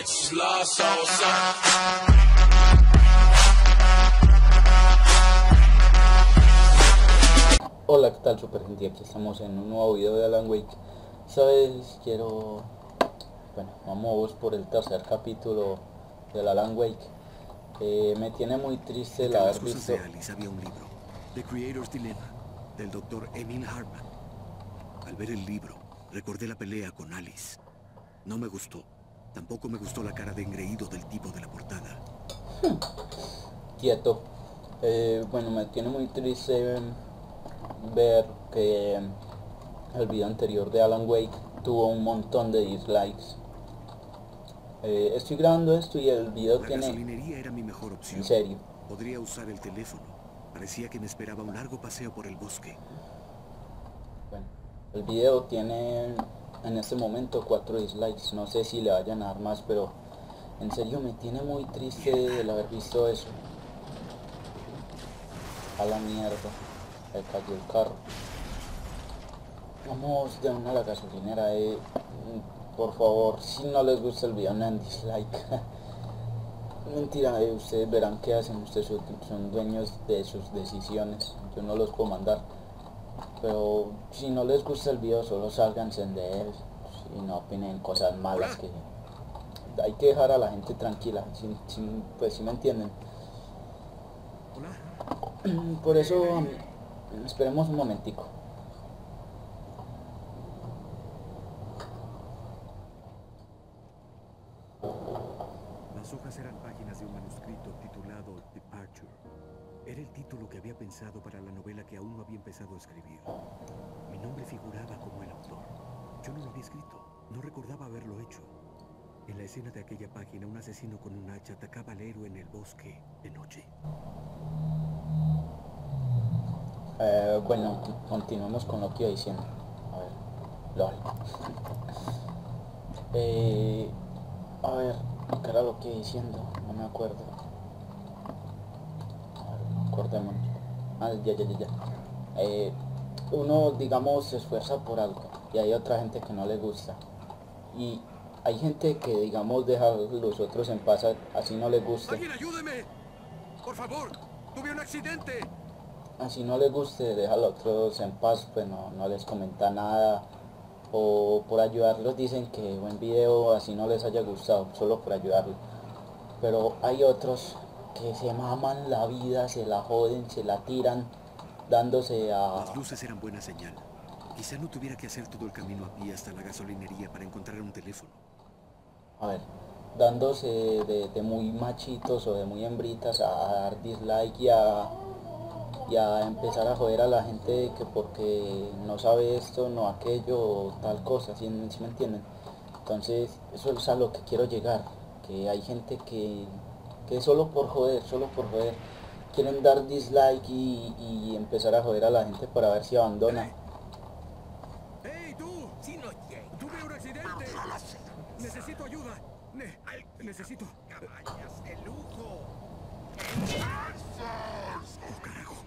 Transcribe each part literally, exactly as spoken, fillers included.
bitches love soul son. Hola, ¿qué tal, super gente? Aquí estamos en un nuevo video de Alan Wake. Sabes, quiero... Bueno, vamos por el tercer capítulo del Alan Wake. Eh, me tiene muy triste el haber visto... De Alice había un libro, The Creator's Dilemma, del doctor Emil Hartman. Al ver el libro, recordé la pelea con Alice. No me gustó. Tampoco me gustó la cara de engreído del tipo de la portada. Quieto. Eh, bueno, me tiene muy triste ver que el video anterior de Alan Wake tuvo un montón de dislikes. Eh, estoy grabando esto y el video La tiene... gasolinería era mi mejor opción. En serio. Podría usar el teléfono. Parecía que me esperaba un largo paseo por el bosque. Bueno, el video tiene en este momento cuatro dislikes. No sé si le vayan a dar más, pero en serio me tiene muy triste el haber visto eso. A la mierda. Me cayó el carro. Vamos de una a la gasolinera. Eh. Por favor, si no les gusta el video, no den dislike. Mentira, eh, ustedes verán qué hacen. Ustedes son dueños de sus decisiones. Yo no los puedo mandar. Pero si no les gusta el video, solo sálganse de él y no opinen cosas malas. Que hay que dejar a la gente tranquila. Sin, sin, pues si me entienden. Hola. Por eso, esperemos un momentico. Las hojas eran páginas de un manuscrito titulado Departure. Era el título que había pensado para la novela que aún no había empezado a escribir. Mi nombre figuraba como el autor. Yo no lo había escrito, no recordaba haberlo hecho. En la escena de aquella página, un asesino con un hacha atacaba al héroe en el bosque de noche. Eh, bueno, continuemos con lo que iba diciendo. A ver, lol. eh, a ver, ¿qué era lo que iba diciendo? No me acuerdo. A ver, acordémonos. Ah, ya, ya, ya, ya. Eh, uno, digamos, se esfuerza por algo y hay otra gente que no le gusta. Y hay gente que, digamos, deja a los otros en paz, así no les guste. ¡Alguien ayúdeme! ¡Por favor! ¡Tuve un accidente! Así no les guste, deja a los otros en paz, pues no, no les comenta nada. O por ayudarlos dicen que buen video, así no les haya gustado, solo por ayudarlos. Pero hay otros que se maman la vida, se la joden, se la tiran, dándose a... Las luces eran buena señal. Quizá no tuviera que hacer todo el camino a pie hasta la gasolinería para encontrar un teléfono. A ver, dándose de, de muy machitos o de muy hembritas a, a dar dislike y a, y a empezar a joder a la gente que porque no sabe esto, no aquello o tal cosa, ¿sí, ¿sí me entienden? Entonces, eso es a lo que quiero llegar, que hay gente que, que solo por joder, solo por joder, quieren dar dislike y, y empezar a joder a la gente para ver si abandona. ¡Hey, tú! Si no llego, ¡Tuve un accidente! ¡Necesito ayuda! Ne necesito... caballas de lujo. ¡Oh, carajo!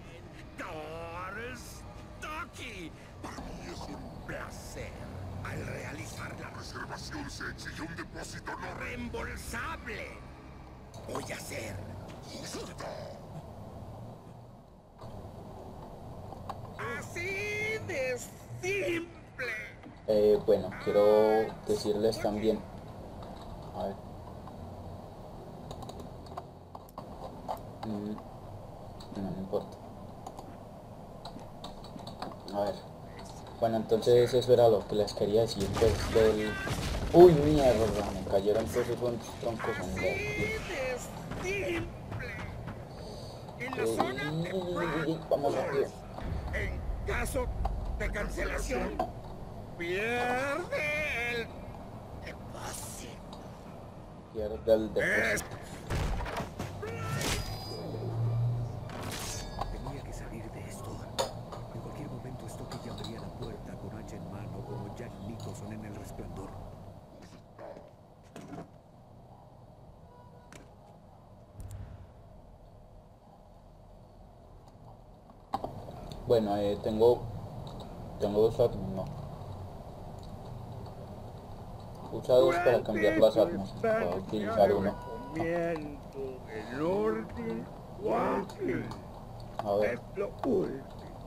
Stocky. Para mí es un placer. Al realizar la reservación se exige un depósito no reembolsable. Voy a ser justo. Así de simple. Eh, bueno, quiero decirles también, a ver, mm, no, no importa, a ver, bueno, entonces eso era lo que les quería decir, pues, del, uy, mierda, me cayeron todos esos troncos en el Simple. En la eh, zona vamos rápido. En caso de cancelación, pierde el depósito. Pierde el depósito. Tenía que salir de esto. En cualquier momento Stocky llamaría a la puerta con hacha en mano como Jack Nicholson en El Resplandor. Bueno, eh, tengo, tengo dos armas, no. Usa dos para cambiar las armas. Puedo utilizar uno. El orden Walking. A ver. Es lo último.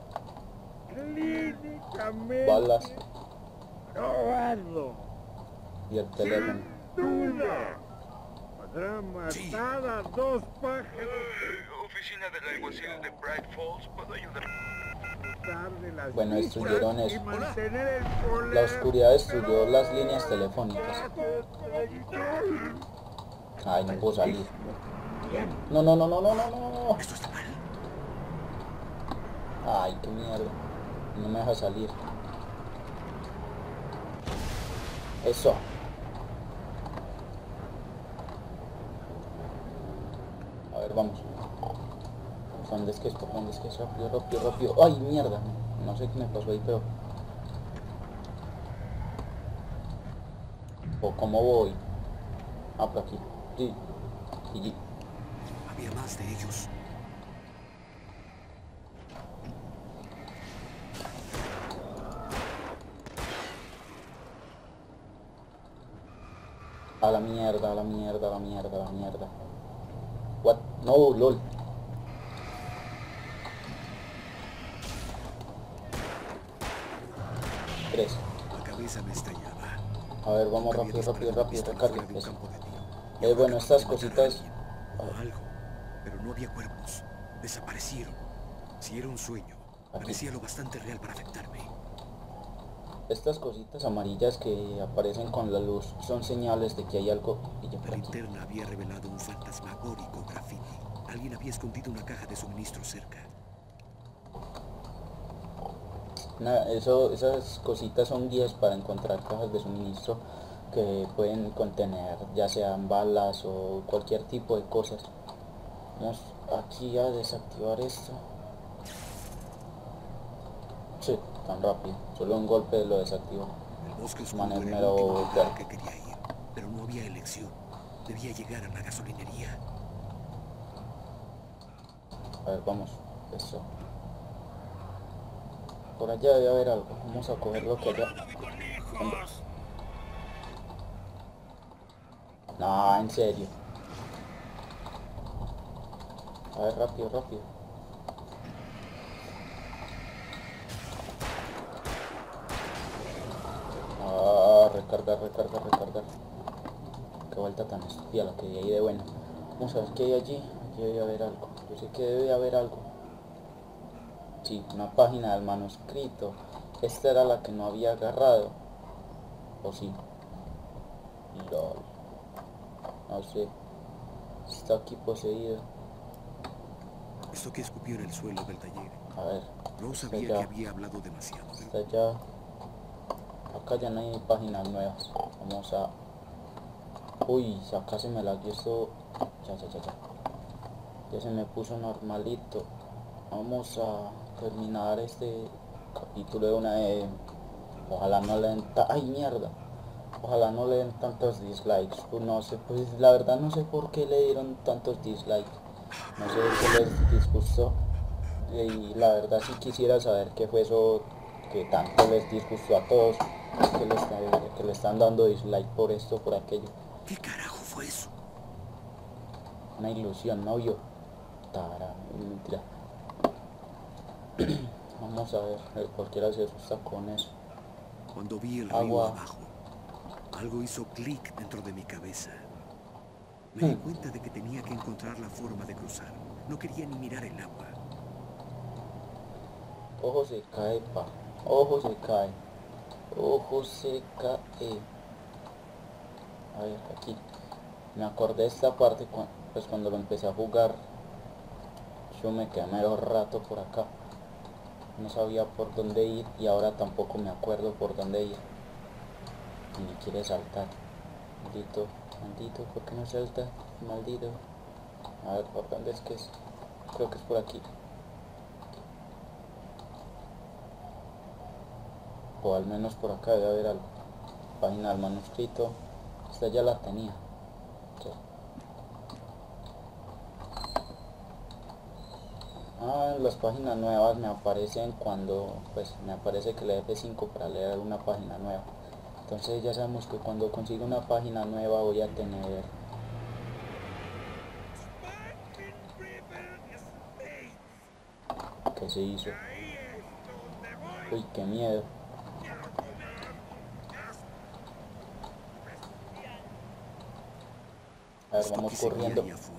Clínicamente Balas probado. y el teléfono. Duda. Podrá matar a dos pájaros. Oficina del alguacil de Bright Falls, ¿puedo ayudar? De las Bueno, destruyeron vistas y eso. mantener el poder. La oscuridad destruyó las líneas telefónicas. Ay, no puedo salir. No, no, no, no, no, no, no. Esto está mal. Ay, qué mierda. No me deja salir. Eso. A ver, vamos. ¿Dónde es que es? ¿Por dónde es que es? Rápido, rápido, rápido. ¡Ay, mierda! No sé qué me pasó ahí, pero... ¿O cómo voy? Ah, por aquí. Sí. Y... Había más de ellos. A la mierda, a la mierda, a la mierda, a la mierda. What? No, lol. Tres. La cabeza me estallaba. A ver, vamos rápido, rápido, rápido, recarga. Eso. Eh, bueno, estas cositas... O algo, pero no había cuerpos. Desaparecieron. Si era un sueño, parecía lo bastante real para afectarme. Estas cositas amarillas que aparecen con la luz son señales de que hay algo... Y yo por La aquí. linterna había revelado un fantasmagórico graffiti. Alguien había escondido una caja de suministro cerca. Nada, eso, esas cositas son guías para encontrar cajas de suministro que pueden contener ya sean balas o cualquier tipo de cosas. Vamos aquí a desactivar esto. Sí, tan rápido, solo un golpe lo desactivó. El bosque oscuro Man, es era el mero último lugar ver. al que quería ir, pero no había elección. Debía llegar a la gasolinería. A ver, vamos, eso. Por allá debe haber algo, vamos a coger lo que allá. ¿Dónde? No, en serio. A ver, rápido, rápido. Ah, recargar, recargar, recargar. Qué vuelta tan estúpida la que hay ahí de buena. Vamos a ver qué hay allí. Aquí debe haber algo. Yo sé que debe haber algo. Sí, una página del manuscrito. Esta era la que no había agarrado. ¿O sí? Lol. No sé. Está aquí poseído. Esto que escupió en el suelo del taller. A ver. Rose Está sabía allá. que había hablado demasiado. Está allá. Acá ya no hay páginas nuevas. Vamos a... Uy, acá se me lagueó esto. Ya, ya, ya, ya. Ya se me puso normalito. Vamos a terminar este capítulo de una vez. Ojalá no le den... ta- ¡Ay, mierda! Ojalá no le den tantos dislikes. Pues no sé, pues la verdad no sé por qué le dieron tantos dislikes. No sé qué les disgustó. Y la verdad sí quisiera saber qué fue eso que tanto les disgustó a todos. Que le, están, que le están dando dislike por esto, por aquello. ¿Qué carajo fue eso? Una ilusión, ¿no vio? Tara, mentira. Vamos a ver, eh, cualquiera se asusta con eso. Cuando vi el río Agua. abajo, algo hizo clic dentro de mi cabeza. Me di cuenta de que tenía que encontrar la forma de cruzar. No quería ni mirar el agua. Ojo se cae, pa. Ojo se cae. Ojo se cae. A ver, aquí. Me acordé de esta parte, cu- pues cuando lo empecé a jugar. Yo me quedé mero rato por acá. No sabía por dónde ir y ahora tampoco me acuerdo por dónde ir. Y me quiere saltar. Maldito, maldito, ¿por qué no salta? Maldito. A ver, ¿por dónde es que es? Creo que es por aquí. O al menos por acá debe haber algo. Página del manuscrito. Esta ya la tenía. Sí. Ah, las páginas nuevas me aparecen cuando pues me aparece que le F cinco para leer una página nueva. Entonces ya sabemos que cuando consiga una página nueva voy a tener... ¿Qué se hizo? Uy, qué miedo. A ver, vamos corriendo.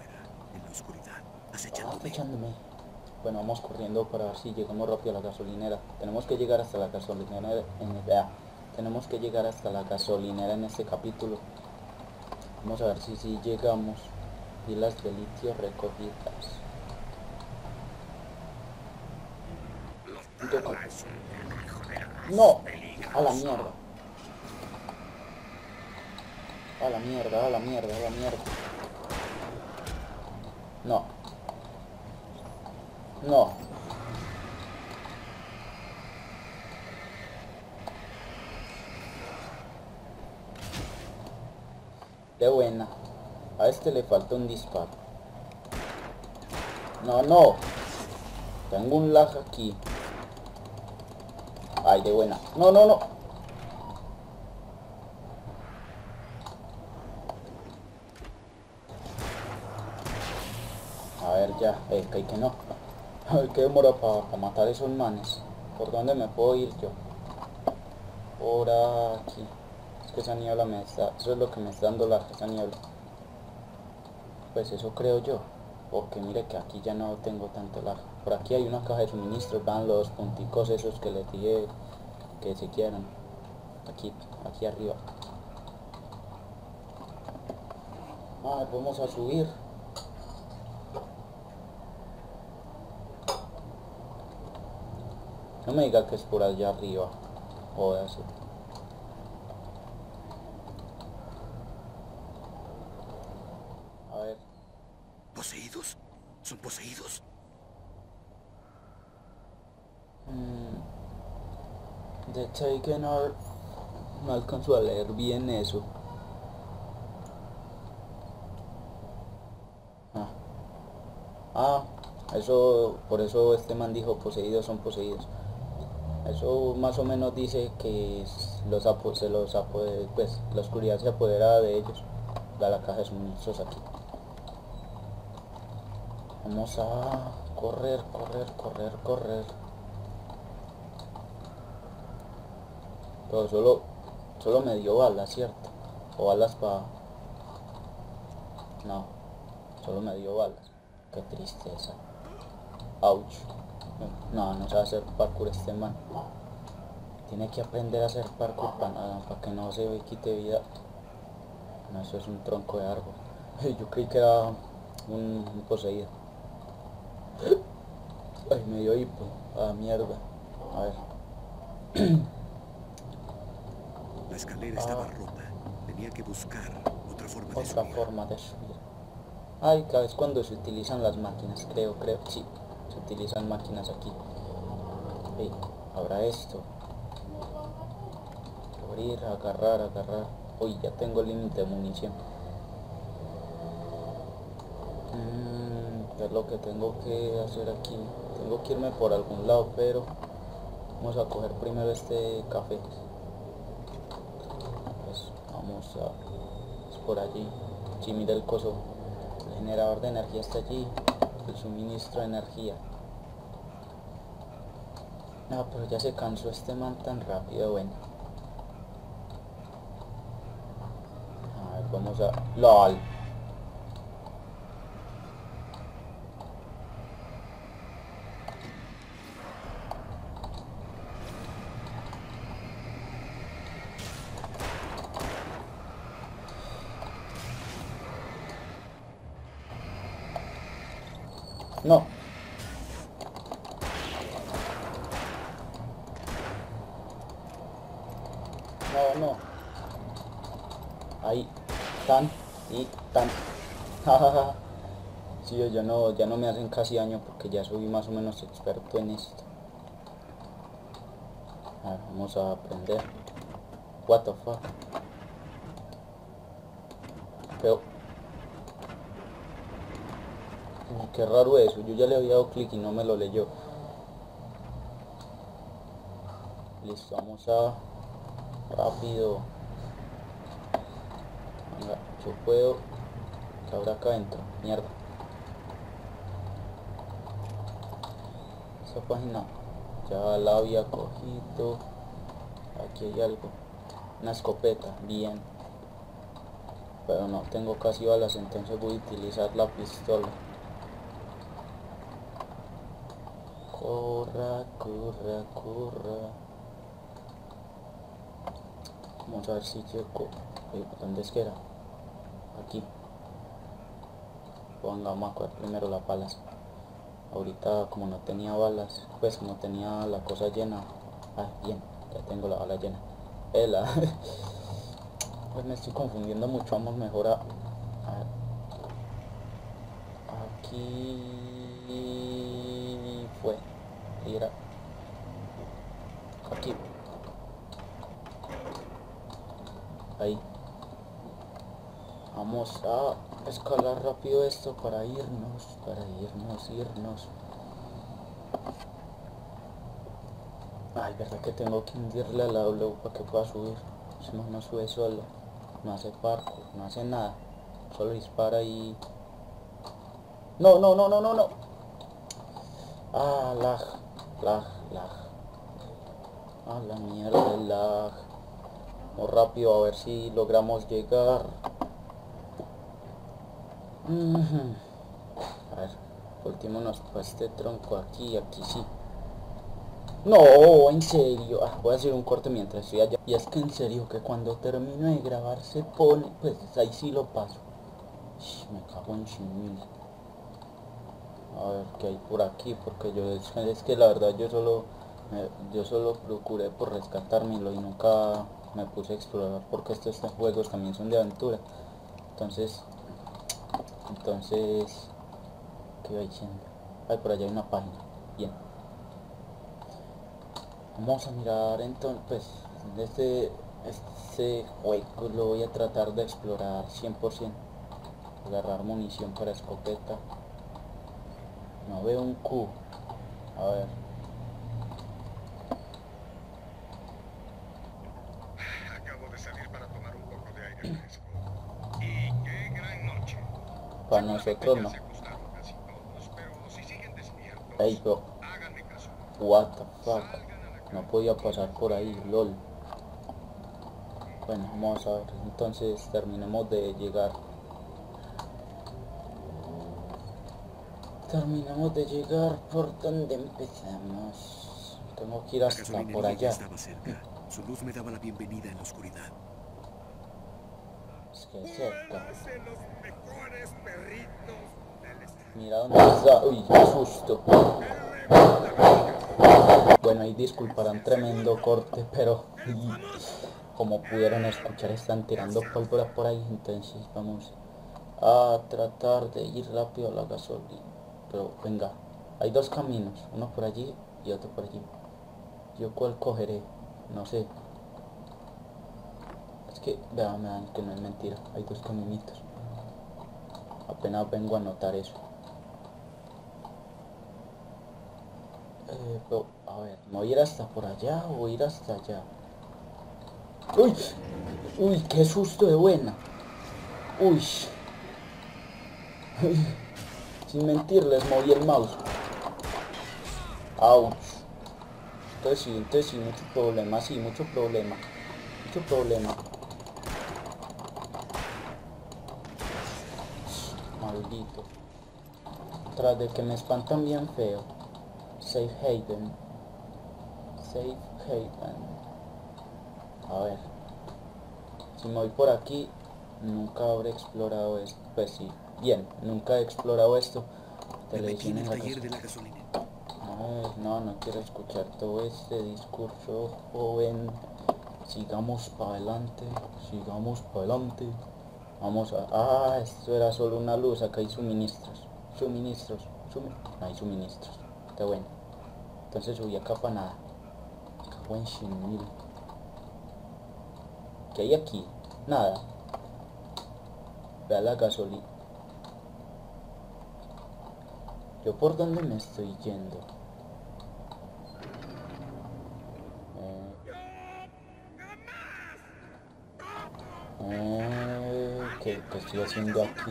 Ah, echándome. Bueno, vamos corriendo para ver si llegamos rápido a la gasolinera. Tenemos que llegar hasta la gasolinera en vea. Tenemos que llegar hasta la gasolinera en este capítulo. Vamos a ver si si llegamos. Pilas de litio recogidas. No, a la mierda. A la mierda, a la mierda, a la mierda. No. No. De buena. A este le falta un disparo. No, no. Tengo un lag aquí. Ay, de buena. No, no, no. A ver, ya. Eh, que, que no. A ver, qué demora para pa matar esos manes. ¿Por dónde me puedo ir yo? Por aquí. Es que esa niebla me está... Eso es lo que me está dando la esa niebla. Pues eso creo yo. Porque mire que aquí ya no tengo tanto lag. Por aquí hay una caja de suministros. Van los punticos esos que les dije que se quieran. Aquí, aquí arriba. Ah, vamos a subir. No me diga que es por allá arriba. Joder, sí. A ver. ¿Poseídos? ¿Son poseídos? Mm. The Taken are... No alcanzo a leer bien eso. Ah. Ah, eso... Por eso este man dijo poseídos son poseídos. Eso más o menos dice que los apo se los apo pues la oscuridad se apodera de ellos. Da la caja de suministros aquí. Vamos a correr, correr, correr, correr. Pero solo, solo me dio balas, ¿cierto? O balas para... No, solo me dio balas. Qué tristeza. Ouch. No, no sabe hacer parkour este man. Tiene que aprender a hacer parkour para, para que no se quite vida. No, eso es un tronco de árbol. Yo creí que era un, un poseído. Ay, me dio hipo. Ah, mierda. A ver. La escalera estaba ah. rota. Tenía que buscar otra forma otra de subir. Otra forma de subir. Ay, cada vez cuando se utilizan las máquinas, creo, creo, sí. Se utilizan máquinas aquí. Hey, habrá esto. Abrir, agarrar, agarrar. Uy, ya tengo límite de munición. Mm, ¿qué es lo que tengo que hacer aquí? Tengo que irme por algún lado, pero vamos a coger primero este café. Pues vamos a... es por allí. Sí, mira el coso. El generador de energía está allí. El suministro de energía. No, pero ya se cansó este man tan rápido, bueno. A ver, vamos a... ¡Lol! No. No, no. Ahí. Tan. Y tan. Sí, ya no, ya no me hacen casi daño porque ya soy más o menos experto en esto. A ver, vamos a aprender. What the fuck. Pero... qué raro eso, yo ya le había dado clic y no me lo leyó. Listo, vamos a... rápido. Yo puedo... que ahora acá entro. Mierda. Esa página ya la había cogido. Aquí hay algo. Una escopeta. Bien. Pero no tengo casi balas, entonces voy a utilizar la pistola. Corra, corra, corra. Vamos a ver si llego. ¿Dónde es que era? Aquí. Pongamos a coger primero las balas. Ahorita como no tenía balas, pues no tenía la cosa llena. Ah, bien, ya tengo la bala llena. Ela. Pues me estoy confundiendo mucho, vamos mejor a... a aquí fue. Mira. Aquí. Ahí. Vamos a escalar rápido esto para irnos, para irnos, irnos. Ay, verdad que tengo que hundirle al lado para que pueda subir. Si no, no sube solo. No hace parkour, no hace nada. Solo dispara y... No, no, no, no, no, no. Ah, lag, lag, lag. Ah, la mierda, el lag. Vamos rápido a ver si logramos llegar. Uh-huh. A ver, voltémonos para este tronco aquí, aquí sí. No, en serio. Ah, voy a hacer un corte mientras estoy allá. Y es que en serio que cuando termino de grabar se pone, pues ahí sí lo paso. Shh, me cago en chimil. A ver qué hay por aquí, porque yo es, es que la verdad yo solo me, yo solo procuré por rescatármelo y nunca me puse a explorar, porque estos, estos juegos también son de aventura. Entonces, entonces, ¿qué iba diciendo? Ay, por allá hay una página. Bien. Vamos a mirar entonces, pues, este, este juego lo voy a tratar de explorar cien por ciento. Agarrar munición para escopeta. No veo un Q. A ver. Acabo de salir para tomar un poco de aire fresco. Y qué gran noche. Para nosotros no. Se acostaron casi todos, pero si siguen despiertos, Ey, bro. háganme caso. What the fuck. No podía pasar por ahí, lol. Bueno, vamos a ver. Entonces terminemos de llegar. Terminamos de llegar por donde empezamos. Tengo que ir La hasta por gasolinería ya allá. estaba cerca. Su luz me daba la bienvenida en la oscuridad. Es que es cerca. de los mejores perritos del estado. Mira dónde está. Uy, qué susto. Bueno, ahí disculparán tremendo corte, pero como pudieron escuchar están tirando pólvora por ahí, entonces vamos a tratar de ir rápido a la gasolina. Pero venga, hay dos caminos, uno por allí y otro por allí. ¿Yo cuál cogeré? No sé. Es que, vean, vean que no es mentira, hay dos caminitos. Apenas vengo a notar eso. Eh, pero, a ver, ¿me voy a ir hasta por allá o voy a ir hasta allá? ¡Uy! ¡Uy, qué susto de buena! ¡Uy! Uy. Sin mentirles, moví el mouse. ¡Auch! Entonces sí, entonces sí, mucho problema, sí, mucho problema. Mucho problema. Maldito. Tras de que me espantan bien feo. Safe Haven. Safe Haven. A ver. Si me voy por aquí, nunca habré explorado esto. Pues sí. Bien, nunca he explorado esto. Me metí Televisión en en el la taller de casa. la gasolina. No, no, no quiero escuchar todo este discurso, joven. Sigamos para adelante, sigamos para adelante. Vamos a... Ah, esto era solo una luz, acá hay suministros. Suministros, sumi... no hay suministros. Está bueno. Entonces subí acá para nada. Buen chinil. ¿Qué hay aquí? Nada. Vea la gasolina. ¿Yo por dónde me estoy yendo? Eh, eh, ¿Qué, qué estoy haciendo aquí?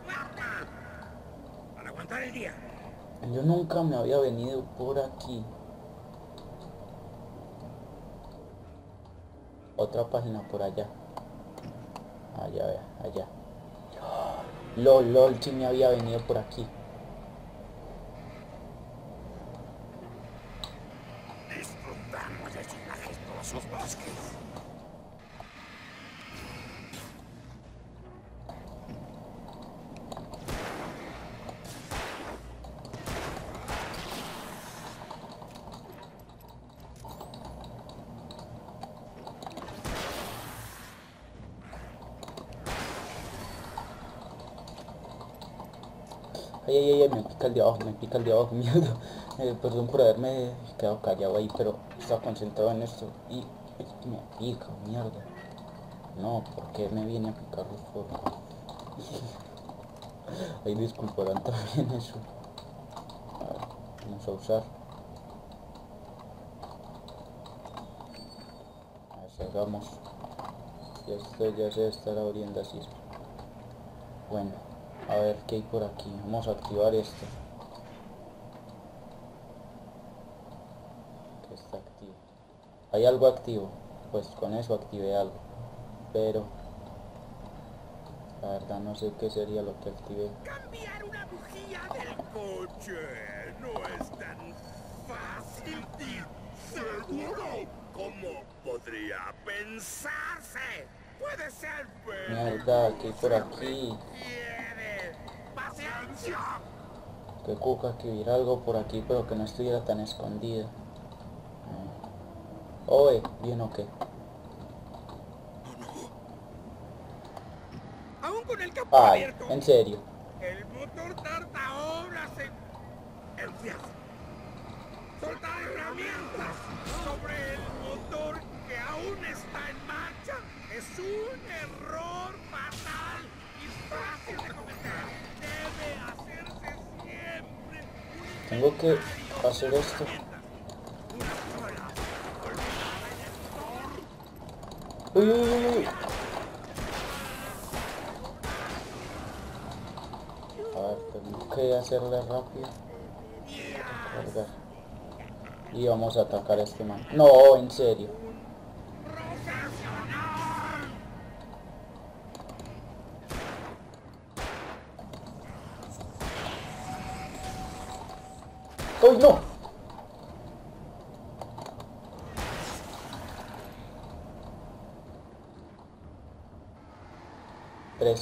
Para aguantar el día. Yo nunca me había venido por aquí. Otra página por allá. Allá, vea, allá. LOL, LOL, sí me había venido por aquí. Disfrutamos de sus majestuosos bosques. Ay, ay, ay, me pica el de abajo, me pica el de abajo, mierda. Eh, perdón por haberme quedado callado ahí, pero estaba concentrado en esto. Y ay, me pica, mierda. No, ¿por qué me viene a picar los forros? Ahí disculparán también eso. A ver, vamos a usar. A ver si hagamos. Y esto ya se estará abriendo así. Bueno, a ver qué hay por aquí. Vamos a activar esto. Que está activo. ¿Hay algo activo? Pues con eso activé algo. Pero la verdad no sé qué sería lo que activé. Cambiar una bujía del coche no es tan fácil y seguro como podría pensarse. Puede ser, pero Mierda, ¿qué hay por aquí? quiere paciencia. Que cuca que hubiera algo por aquí, pero que no estuviera tan escondido. Oye, ¿bien o qué? Aún con el capó Ay, abierto, en serio. el motor tarta horas en enfriarse. Soltar herramientas sobre el motor que aún está en marcha es un error fatal y fácil de cometer. Debe hacerse siempre. Tengo que hacer esto. Uy, uy, uy, uy. A ver, tengo que hacerle rápido. Cargar. Y vamos a atacar a este man. No, en serio. ¡Uy, no! Tres.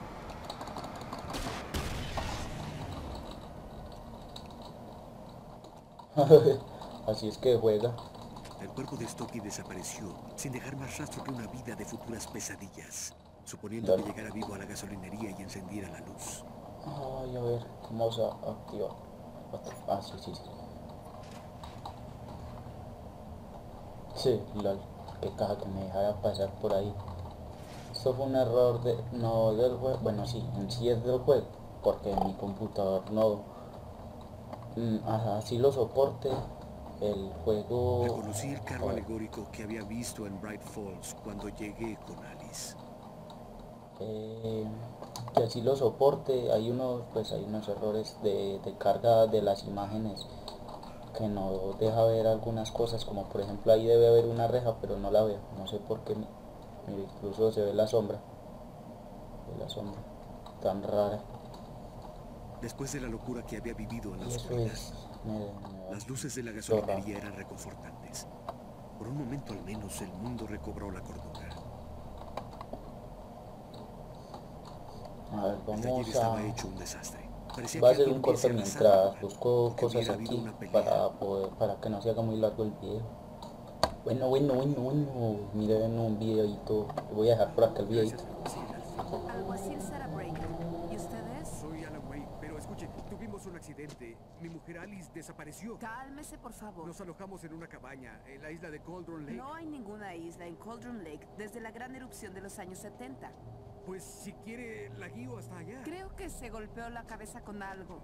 Así es que juega. El cuerpo de Stokey desapareció sin dejar más rastro que una vida de futuras pesadillas, suponiendo Dale. que llegara vivo a la gasolinería y encendiera la luz. Ay, a ver, vamos a activar. Ah, sí, sí, sí. Sí, lol. Qué caja que me dejara pasar por ahí. Esto fue un error de, no del juego. Bueno, sí, en sí es del juego. Porque en mi computador no. Mm, ajá, así lo soporte. El juego. Reconocí el carro a ver, alegórico que había visto en Bright Falls cuando llegué con Alice. eh, que así lo soporte. Hay unos, pues hay unos errores de, de carga de las imágenes que no deja ver algunas cosas, como por ejemplo ahí debe haber una reja, pero no la veo, no sé por qué. Mira, incluso se ve la sombra, ve la sombra tan rara. Después de la locura que había vivido en la Y eso oscuridad, es, me, me las luces de la zorra. gasolinería eran reconfortantes. Por un momento al menos el mundo recobró la cordura. A ver, El taller vamos estaba a... hecho un desastre. Parecía Va a que ser alguien un corto hubiese arrasado mientras el lugar, busco como que cosas hubiera habido aquí una pelea. para poder, para que no se haga muy largo el video. Bueno, bueno, bueno, bueno, miren un videito, voy a dejar por acá el videito. Alguacil Sarah Breaker. ¿Y ustedes? Soy Alan Wake, pero escuche, tuvimos un accidente. Mi mujer Alice desapareció. Cálmese, por favor. Nos alojamos en una cabaña en la isla de Cauldron Lake. No hay ninguna isla en Cauldron Lake desde la gran erupción de los años setenta. Pues si quiere, la guío hasta allá. Creo que se golpeó la cabeza con algo.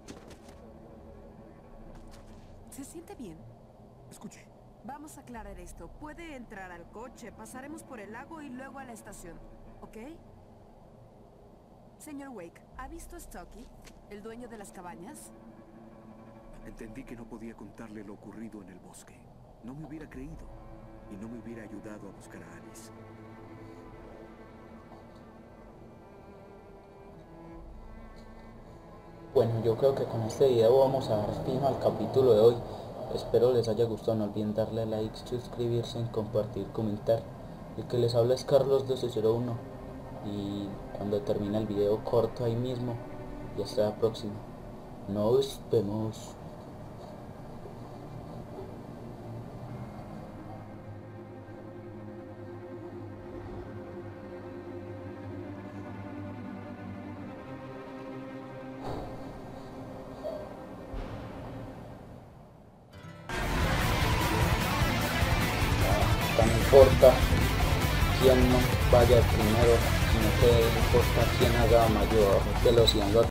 ¿Se siente bien? Escuche, Vamos a aclarar esto. Puede entrar al coche, pasaremos por el lago y luego a la estación. ¿Ok? Señor Wake, ¿ha visto a Stocky, el dueño de las cabañas? Entendí que no podía contarle lo ocurrido en el bosque. No me hubiera creído y no me hubiera ayudado a buscar a Alice. Bueno, yo creo que con este video vamos a dar fin al capítulo de hoy. Espero les haya gustado. No olviden darle like, suscribirse, compartir, comentar. El que les habla es Carlos doce cero uno. Y cuando termine el video corto ahí mismo. Y hasta la próxima. Nos vemos. No importa quién no vaya primero, sino que importa quién haga mayor velocidad.